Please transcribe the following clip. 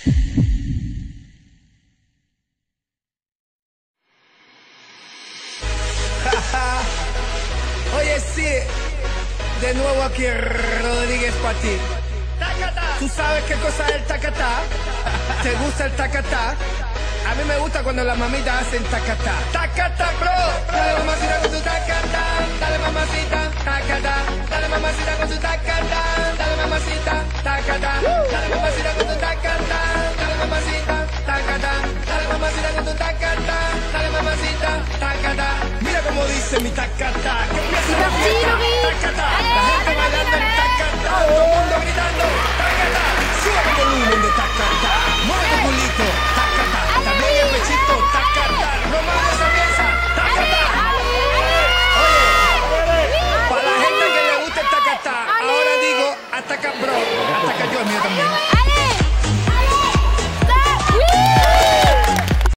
Oye, sí, de nuevo aquí Rodríguez para ti. ¿Tú sabes qué cosa es el tacatá? ¿Te gusta el tacatá? A mí me gusta cuando las mamitas hacen tacatá. Tacatá, bro. Dale mamacita con tu tacatá. Dale mamacita, tacatá. Dale mamacita con tu tacatá. Dale mamacita, tacatá. Dale mamacita con tu tacatá. Dale mamacita, tacatá. Dale mamacita con tu tacatá. Dale mamacita, tacatá. Mira cómo dice mi tacatá. Que empieza la fiesta. Tacatá. La gente bailando el tacatá. Todo el mundo gritando tacatá. Sube el volumen de tacatá. Mueve tu culito. Tacatá. También el pechito. Tacatá. No más esa pieza. Tacatá. Oye, para la gente que le gusta el tacatá, ahora digo ataca bro. Ataca yo, el mío también.